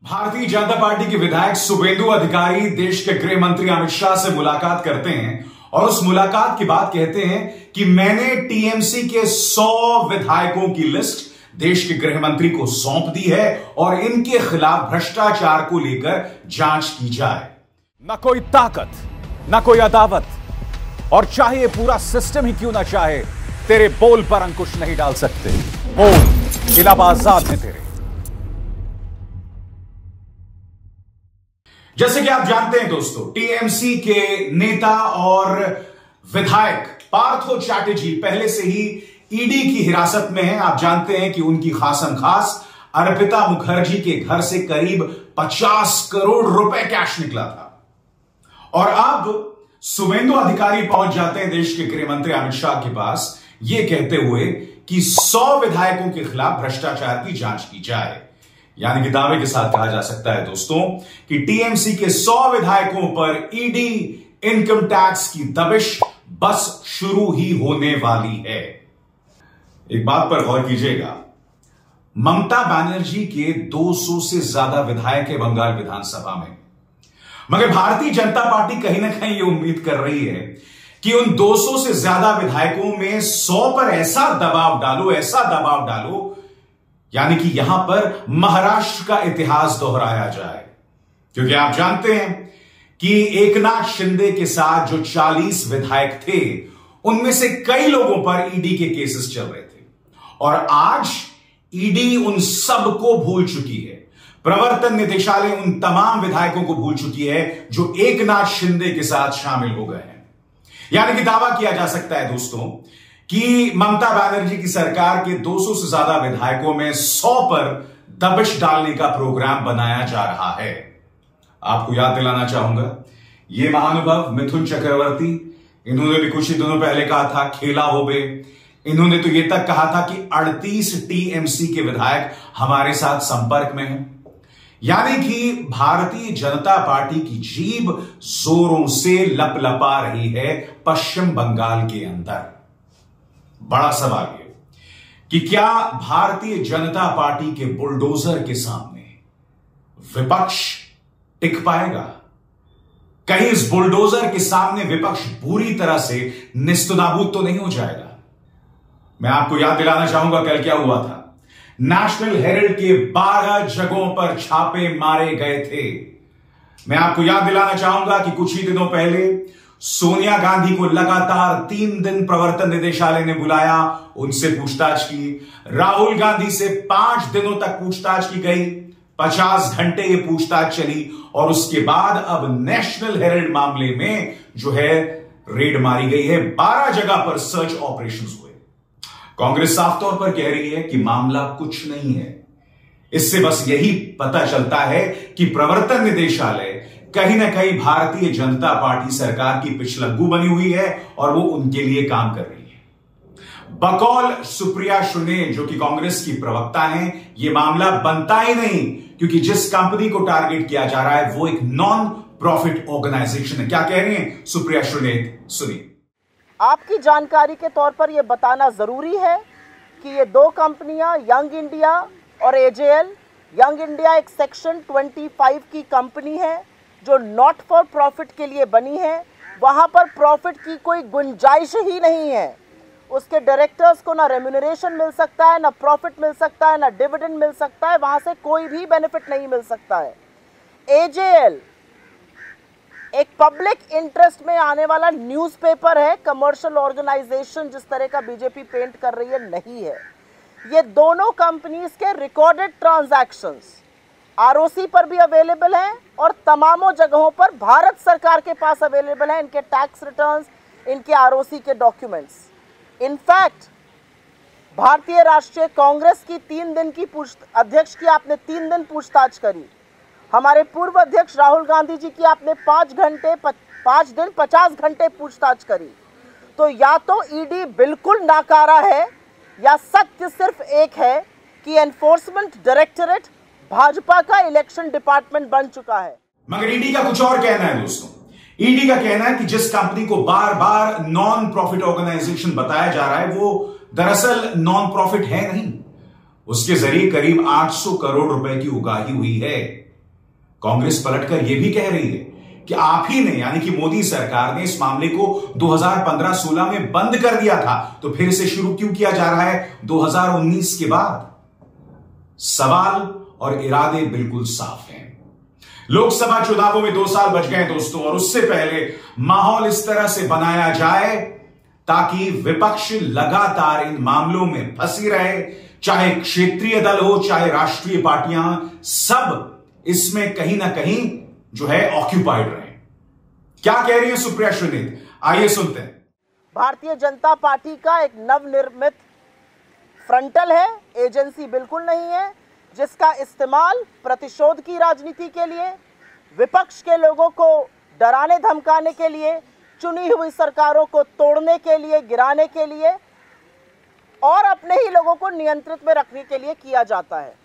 Bharatiya Janata party के विधायक शुभेंदु अधिकारी देश के गृह मंत्री अमित शाह से मुलाकात करते हैं और उस मुलाकात के बाद कहते हैं कि मैंने टीएमसी के 100 विधायकों की लिस्ट देश के गृह मंत्री को सौंप दी है और इनके खिलाफ भ्रष्टाचार को लेकर जांच की जाए। न कोई ताकत, न कोई अदावत, और चाहे ये पूरा सिस्टम ही क्यों ना चाहे, तेरे बोल पर अंकुश नहीं डाल सकते। बोल इलाहाबाद आजाद है तेरे। जैसे कि आप जानते हैं दोस्तों, टीएमसी के नेता और विधायक पार्थो चैटर्जी पहले से ही ईडी की हिरासत में हैं। आप जानते हैं कि उनकी खासम खास अर्पिता मुखर्जी के घर से करीब 50 करोड़ रुपए कैश निकला था। और अब शुभेंदु अधिकारी पहुंच जाते हैं देश के गृह मंत्री अमित शाह के पास, यह कहते हुए कि 100 विधायकों के खिलाफ भ्रष्टाचार की जांच की जाए। यानी कि दावे के साथ कहा जा सकता है दोस्तों कि टीएमसी के 100 विधायकों पर ईडी इनकम टैक्स की दबिश बस शुरू ही होने वाली है। एक बात पर गौर कीजिएगा, ममता बनर्जी के 200 से ज्यादा विधायक है बंगाल विधानसभा में, मगर भारतीय जनता पार्टी कहीं ना कहीं ये उम्मीद कर रही है कि उन 200 से ज्यादा विधायकों में 100 पर ऐसा दबाव डालो यानी कि यहां पर महाराष्ट्र का इतिहास दोहराया जाए। क्योंकि आप जानते हैं कि एकनाथ शिंदे के साथ जो 40 विधायक थे, उनमें से कई लोगों पर ईडी के केसेस चल रहे थे और आज ईडी उन सबको भूल चुकी है। प्रवर्तन निदेशालय उन तमाम विधायकों को भूल चुकी है जो एकनाथ शिंदे के साथ शामिल हो गए हैं। यानी कि दावा किया जा सकता है दोस्तों कि ममता बनर्जी की सरकार के 200 से ज्यादा विधायकों में 100 पर दबिश डालने का प्रोग्राम बनाया जा रहा है। आपको याद दिलाना चाहूंगा, ये महानुभाव मिथुन चक्रवर्ती, इन्होंने भी कुछ ही दिनों पहले कहा था खेला होबे। इन्होंने तो यह तक कहा था कि 38 टीएमसी के विधायक हमारे साथ संपर्क में हैं। यानी कि भारतीय जनता पार्टी की जीभ जोरों से लपलपा रही है पश्चिम बंगाल के अंदर। बड़ा सवाल है कि क्या भारतीय जनता पार्टी के बुलडोजर के सामने विपक्ष टिक पाएगा? कहीं इस बुलडोजर के सामने विपक्ष पूरी तरह से निस्तनाबूद तो नहीं हो जाएगा? मैं आपको याद दिलाना चाहूंगा कल क्या हुआ था। नेशनल हेराल्ड के 12 जगहों पर छापे मारे गए थे। मैं आपको याद दिलाना चाहूंगा कि कुछ ही दिनों पहले सोनिया गांधी को लगातार 3 दिन प्रवर्तन निदेशालय ने बुलाया, उनसे पूछताछ की। राहुल गांधी से 5 दिनों तक पूछताछ की गई, 50 घंटे ये पूछताछ चली और उसके बाद अब नेशनल हेराल्ड मामले में जो है रेड मारी गई है। 12 जगह पर सर्च ऑपरेशंस हुए। कांग्रेस साफ तौर पर कह रही है कि मामला कुछ नहीं है। इससे बस यही पता चलता है कि प्रवर्तन निदेशालय कहीं ना कहीं भारतीय जनता पार्टी सरकार की पिछलग्गू बनी हुई है और वो उनके लिए काम कर रही है। बकौल सुप्रिया सुले जो कि कांग्रेस की प्रवक्ता हैं, ये मामला बनता ही नहीं, क्योंकि जिस कंपनी को टारगेट किया जा रहा है वो एक नॉन प्रॉफिट ऑर्गेनाइजेशन है। क्या कह रही हैं सुप्रिया सुले, सुनिए। आपकी जानकारी के तौर पर यह बताना जरूरी है कि ये 2 कंपनियां यंग इंडिया और एजेएल। यंग इंडिया एक सेक्शन 25 की कंपनी है जो नॉट फॉर प्रॉफिट के लिए बनी है। वहाँ पर प्रॉफिट की कोई गुंजाइश ही नहीं है। उसके डायरेक्टर्स को ना रेम्यूनरेशन मिल सकता है, ना प्रॉफिट मिल सकता है, ना डिविडेंड मिल सकता है। वहाँ से कोई भी बेनिफिट नहीं मिल सकता है। एजेएल एक पब्लिक इंटरेस्ट में आने वाला न्यूज़पेपर है, कमर्शियल ऑर्गेनाइजेशन जिस तरह का बीजेपी पेंट कर रही है नहीं है। ये दोनों कंपनीज के रिकॉर्डेड ट्रांजैक्शंस आरओसी पर भी अवेलेबल हैं और तमामों जगहों पर भारत सरकार के पास अवेलेबल है इनके टैक्स रिटर्न्स, इनके आरओसी के डॉक्यूमेंट्स। इनफैक्ट भारतीय राष्ट्रीय कांग्रेस की 3 दिन की अध्यक्ष की आपने 3 दिन पूछताछ करी। हमारे पूर्व अध्यक्ष राहुल गांधी जी की आपने 5 दिन 50 घंटे पूछताछ करी। तो या तो ईडी बिल्कुल नाकारा है या सत्य सिर्फ एक है कि एनफोर्समेंट डायरेक्टरेट भाजपा का इलेक्शन डिपार्टमेंट बन चुका है। मगर ईडी का कुछ और कहना है दोस्तों। ईडी का कहना है कि जिस कंपनी को बार बार नॉन प्रॉफिट ऑर्गेनाइजेशन बताया जा रहा है वो दरअसल नॉन प्रॉफिट है नहीं। उसके जरिए करीब 800 करोड़ रुपए की उगाही हुई है। कांग्रेस पलटकर यह भी कह रही है कि आप ही ने, यानी कि मोदी सरकार ने इस मामले को 2015-16 में बंद कर दिया था, तो फिर से शुरू क्यों किया जा रहा है 2019 के बाद? सवाल और इरादे बिल्कुल साफ हैं। लोकसभा चुनावों में 2 साल बच गए दोस्तों, और उससे पहले माहौल इस तरह से बनाया जाए ताकि विपक्ष लगातार इन मामलों में फंसी रहे, चाहे क्षेत्रीय दल हो चाहे राष्ट्रीय पार्टियां, सब इसमें कहीं ना कहीं जो है ऑक्यूपाइड रहे। क्या कह रही है सुप्रिया श्रीनेत, आइए सुनते हैं। भारतीय जनता पार्टी का एक नवनिर्मित फ्रंटल है, एजेंसी बिल्कुल नहीं है, जिसका इस्तेमाल प्रतिशोध की राजनीति के लिए, विपक्ष के लोगों को डराने धमकाने के लिए, चुनी हुई सरकारों को तोड़ने के लिए, गिराने के लिए और अपने ही लोगों को नियंत्रित में रखने के लिए किया जाता है।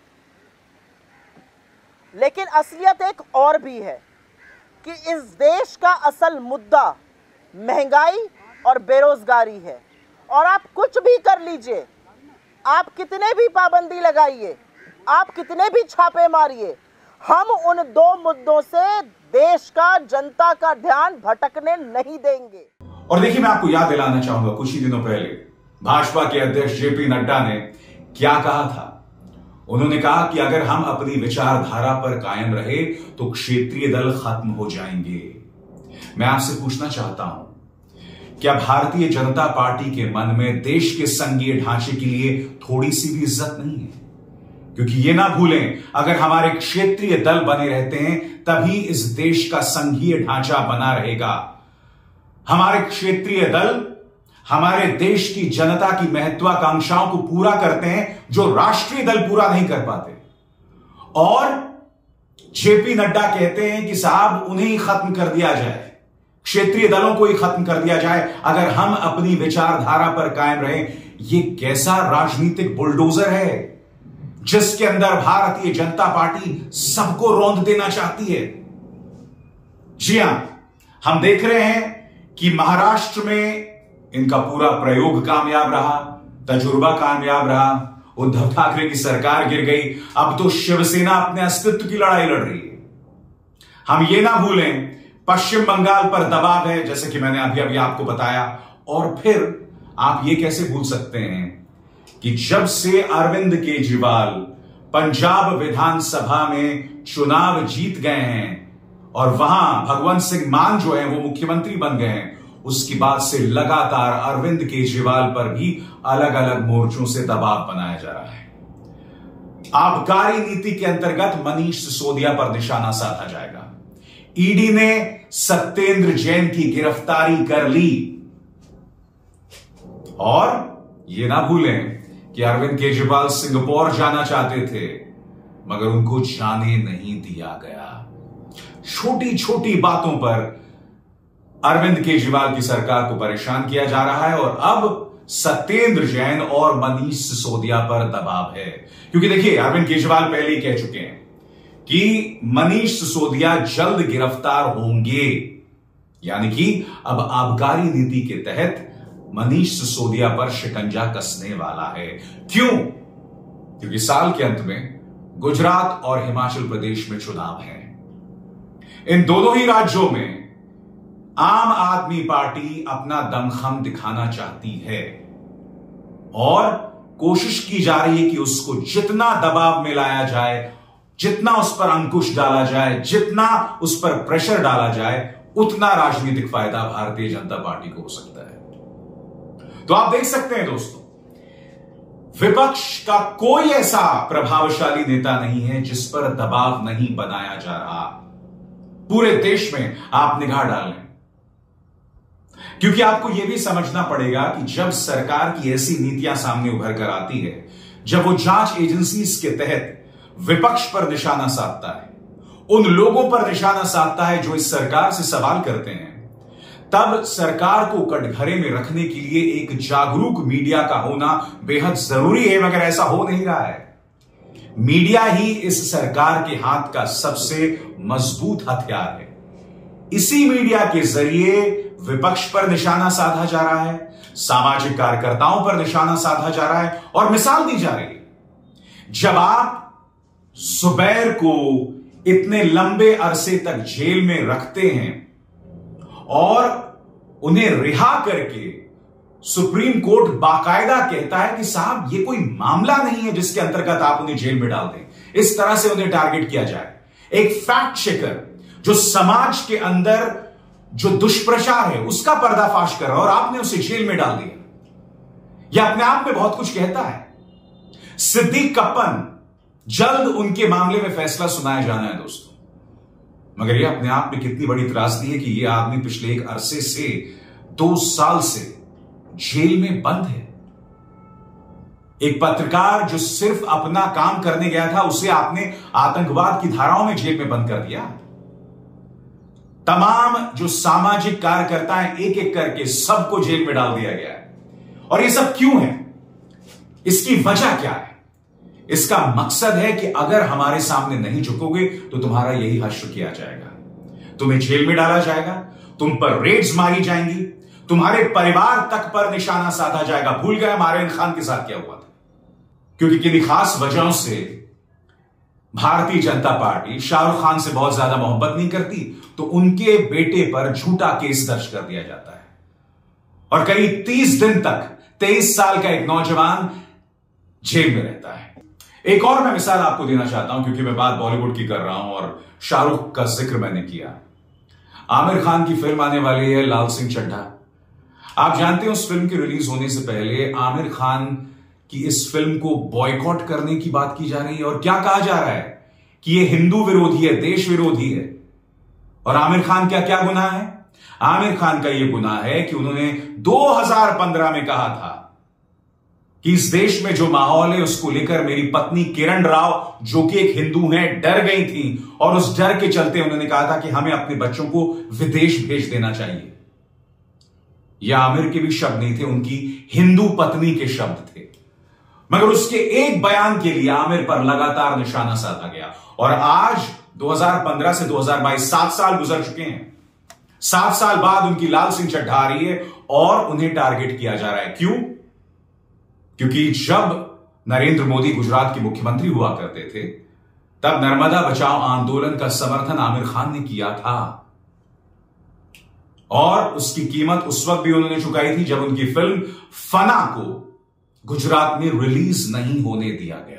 लेकिन असलियत एक और भी है कि इस देश का असल मुद्दा महंगाई और बेरोजगारी है। और आप कुछ भी कर लीजिए, आप कितने भी पाबंदी लगाइए, आप कितने भी छापे मारिए, हम उन 2 मुद्दों से देश का, जनता का ध्यान भटकने नहीं देंगे। और देखिए, मैं आपको याद दिलाना चाहूंगा, कुछ ही दिनों पहले भाजपा के अध्यक्ष जेपी नड्डा ने क्या कहा था। उन्होंने कहा कि अगर हम अपनी विचारधारा पर कायम रहे तो क्षेत्रीय दल खत्म हो जाएंगे। मैं आपसे पूछना चाहता हूं, क्या भारतीय जनता पार्टी के मन में देश के संघीय ढांचे के लिए थोड़ी सी भी इज्जत नहीं है? क्योंकि ये ना भूलें, अगर हमारे क्षेत्रीय दल बने रहते हैं तभी इस देश का संघीय ढांचा बना रहेगा। हमारे क्षेत्रीय दल हमारे देश की जनता की महत्वाकांक्षाओं को पूरा करते हैं जो राष्ट्रीय दल पूरा नहीं कर पाते। और जेपी नड्डा कहते हैं कि साहब उन्हें ही खत्म कर दिया जाए, क्षेत्रीय दलों को ही खत्म कर दिया जाए अगर हम अपनी विचारधारा पर कायम रहें। यह कैसा राजनीतिक बुलडोजर है जिसके अंदर भारतीय जनता पार्टी सबको रौंद देना चाहती है। जी हां, हम देख रहे हैं कि महाराष्ट्र में इनका पूरा प्रयोग कामयाब रहा, तजुर्बा कामयाब रहा, उद्धव ठाकरे की सरकार गिर गई, अब तो शिवसेना अपने अस्तित्व की लड़ाई लड़ रही है। हम ये ना भूलें, पश्चिम बंगाल पर दबाव है, जैसे कि मैंने अभी अभी आपको बताया। और फिर आप ये कैसे भूल सकते हैं कि जब से अरविंद केजरीवाल पंजाब विधानसभा में चुनाव जीत गए हैं और वहां भगवंत सिंह मान जो है वो मुख्यमंत्री बन गए हैं, उसके बाद से लगातार अरविंद केजरीवाल पर भी अलग अलग मोर्चों से दबाव बनाया जा रहा है। आबकारी नीति के अंतर्गत मनीष सिसोदिया पर निशाना साधा जाएगा। ईडी ने सत्येंद्र जैन की गिरफ्तारी कर ली। और यह ना भूलें कि अरविंद केजरीवाल सिंगापुर जाना चाहते थे मगर उनको जाने नहीं दिया गया। छोटी छोटी बातों पर अरविंद केजरीवाल की सरकार को परेशान किया जा रहा है और अब सत्येंद्र जैन और मनीष सिसोदिया पर दबाव है। क्योंकि देखिए, अरविंद केजरीवाल पहले ही कह चुके हैं कि मनीष सिसोदिया जल्द गिरफ्तार होंगे, यानी कि अब आबकारी नीति के तहत मनीष सिसोदिया पर शिकंजा कसने वाला है। क्यों? क्योंकि साल के अंत में गुजरात और हिमाचल प्रदेश में चुनाव है। इन दोनों ही राज्यों में आम आदमी पार्टी अपना दमखम दिखाना चाहती है और कोशिश की जा रही है कि उसको जितना दबाव में लाया जाए, जितना उस पर अंकुश डाला जाए, जितना उस पर प्रेशर डाला जाए, उतना राजनीतिक फायदा भारतीय जनता पार्टी को हो सकता है। तो आप देख सकते हैं दोस्तों, विपक्ष का कोई ऐसा प्रभावशाली नेता नहीं है जिस पर दबाव नहीं बनाया जा रहा। पूरे देश में आप निगाह डाल लें, क्योंकि आपको यह भी समझना पड़ेगा कि जब सरकार की ऐसी नीतियां सामने उभर कर आती है, जब वो जांच एजेंसीज के तहत विपक्ष पर निशाना साधता है, उन लोगों पर निशाना साधता है जो इस सरकार से सवाल करते हैं, तब सरकार को कटघरे में रखने के लिए एक जागरूक मीडिया का होना बेहद जरूरी है। मगर ऐसा हो नहीं रहा है। मीडिया ही इस सरकार के हाथ का सबसे मजबूत हथियार है। इसी मीडिया के जरिए विपक्ष पर निशाना साधा जा रहा है, सामाजिक कार्यकर्ताओं पर निशाना साधा जा रहा है और मिसाल दी जा रही है। जब आप जुबैर को इतने लंबे अरसे तक जेल में रखते हैं और उन्हें रिहा करके सुप्रीम कोर्ट बाकायदा कहता है कि साहब ये कोई मामला नहीं है जिसके अंतर्गत आप उन्हें जेल में डाल दें, इस तरह से उन्हें टारगेट किया जाए। एक फैक्ट चेकर जो समाज के अंदर जो दुष्प्रचार है उसका पर्दाफाश कर रहा है और आपने उसे जेल में डाल दिया, यह अपने आप में बहुत कुछ कहता है। सिद्दीक कप्पन, जल्द उनके मामले में फैसला सुनाया जाना है दोस्तों, मगर यह अपने आप में कितनी बड़ी त्रासदी है कि यह आदमी पिछले एक अरसे से 2 साल से जेल में बंद है। एक पत्रकार जो सिर्फ अपना काम करने गया था उसे आपने आतंकवाद की धाराओं में जेल में बंद कर दिया। तमाम जो सामाजिक कार्यकर्ता हैं एक एक करके सबको जेल में डाल दिया गया है। और यह सब क्यों है, इसकी वजह क्या है? इसका मकसद है कि अगर हमारे सामने नहीं झुकोगे तो तुम्हारा यही हश्र किया जाएगा, तुम्हें जेल में डाला जाएगा, तुम पर रेड्स मारी जाएंगी, तुम्हारे परिवार तक पर निशाना साधा जाएगा। भूल गए आमिर खान के साथ क्या हुआ था? क्योंकि किन्हीं खास वजहों से भारतीय जनता पार्टी शाहरुख खान से बहुत ज्यादा मोहब्बत नहीं करती, तो उनके बेटे पर झूठा केस दर्ज कर दिया जाता है और करीब 30 दिन तक 23 साल का एक नौजवान जेल में रहता है। एक और मैं मिसाल आपको देना चाहता हूं, क्योंकि मैं बात बॉलीवुड की कर रहा हूं और शाहरुख का जिक्र मैंने किया। आमिर खान की फिल्म आने वाली है लाल सिंह चड्ढा। आप जानते हैं उस फिल्म के रिलीज होने से पहले आमिर खान की इस फिल्म को बॉयकॉट करने की बात की जा रही है और क्या कहा जा रहा है कि यह हिंदू विरोधी है, देश विरोधी है। और आमिर खान क्या क्या गुनाह है? आमिर खान का यह गुनाह है कि उन्होंने 2015 में कहा था कि इस देश में जो माहौल है उसको लेकर मेरी पत्नी किरण राव, जो कि एक हिंदू हैं, डर गई थी और उस डर के चलते उन्होंने कहा था कि हमें अपने बच्चों को विदेश भेज देना चाहिए। यह आमिर के भी शब्द नहीं थे, उनकी हिंदू पत्नी के शब्द थे। मगर उसके एक बयान के लिए आमिर पर लगातार निशाना साधा गया और आज 2015 से 2022 7 साल गुजर चुके हैं। 7 साल बाद उनकी लाल सिंह चड्ढा आ रही है और उन्हें टारगेट किया जा रहा है। क्यों? क्योंकि जब नरेंद्र मोदी गुजरात के मुख्यमंत्री हुआ करते थे तब नर्मदा बचाओ आंदोलन का समर्थन आमिर खान ने किया था और उसकी कीमत उस वक्त भी उन्होंने चुकाई थी जब उनकी फिल्म फना को गुजरात में रिलीज नहीं होने दिया गया।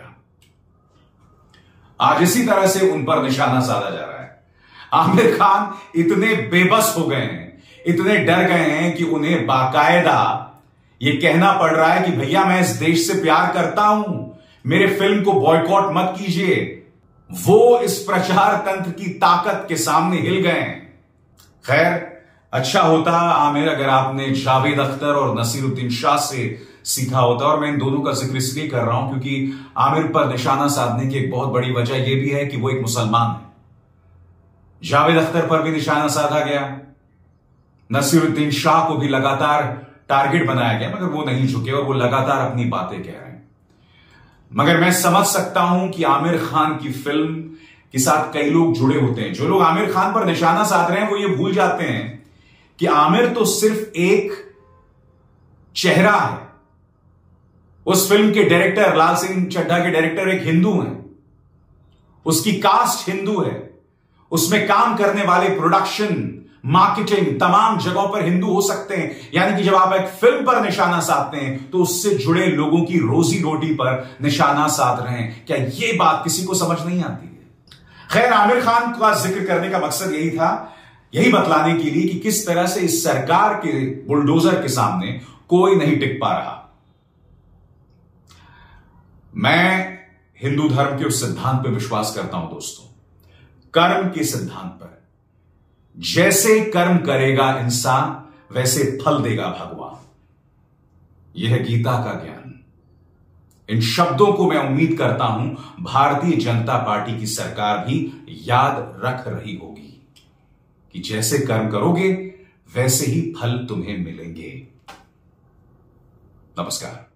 आज इसी तरह से उन पर निशाना साधा जा रहा है। आमिर खान इतने बेबस हो गए हैं, इतने डर गए हैं कि उन्हें बाकायदा यह कहना पड़ रहा है कि भैया मैं इस देश से प्यार करता हूं, मेरे फिल्म को बॉयकॉट मत कीजिए। वो इस प्रचार तंत्र की ताकत के सामने हिल गए हैं। खैर, अच्छा होता आमिर अगर आपने जावेद अख्तर और नसीरुद्दीन शाह से सीखा होता। और मैं इन दोनों का जिक्र इसलिए कर रहा हूं क्योंकि आमिर पर निशाना साधने की एक बहुत बड़ी वजह यह भी है कि वो एक मुसलमान है। जावेद अख्तर पर भी निशाना साधा गया, नसीरुद्दीन शाह को भी लगातार टारगेट बनाया गया, मगर वो नहीं झुके और वो लगातार अपनी बातें कह रहे हैं। मगर मैं समझ सकता हूं कि आमिर खान की फिल्म के साथ कई लोग जुड़े होते हैं। जो लोग आमिर खान पर निशाना साध रहे हैं वो ये भूल जाते हैं कि आमिर तो सिर्फ एक चेहरा है। उस फिल्म के डायरेक्टर, लाल सिंह चड्ढा के डायरेक्टर एक हिंदू हैं, उसकी कास्ट हिंदू है, उसमें काम करने वाले प्रोडक्शन, मार्केटिंग, तमाम जगहों पर हिंदू हो सकते हैं। यानी कि जब आप एक फिल्म पर निशाना साधते हैं तो उससे जुड़े लोगों की रोजी रोटी पर निशाना साध रहे हैं। क्या यह बात किसी को समझ नहीं आती है? खैर, आमिर खान का जिक्र करने का मकसद यही था, यही बतलाने के लिए कि किस तरह से इस सरकार के बुलडोजर के सामने कोई नहीं टिक पा रहा। मैं हिंदू धर्म के उस सिद्धांत पर विश्वास करता हूं दोस्तों, कर्म के सिद्धांत पर। जैसे कर्म करेगा इंसान वैसे फल देगा भगवान। यह है गीता का ज्ञान। इन शब्दों को मैं उम्मीद करता हूं भारतीय जनता पार्टी की सरकार भी याद रख रही होगी कि जैसे कर्म करोगे वैसे ही फल तुम्हें मिलेंगे। नमस्कार।